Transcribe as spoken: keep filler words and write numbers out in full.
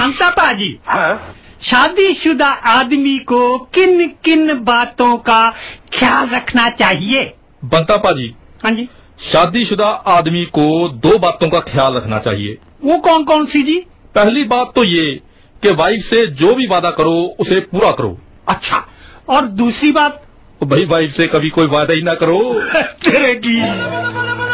शांता पाजी, हाँ? शादीशुदा आदमी को किन किन बातों का ख्याल रखना चाहिए? बंता पाजी, हाँ जी, शादीशुदा आदमी को दो बातों का ख्याल रखना चाहिए। वो कौन कौन सी जी? पहली बात तो ये कि वाइफ से जो भी वादा करो उसे पूरा करो। अच्छा, और दूसरी बात? भाई वाइफ से कभी कोई वादा ही ना करो। तेरे की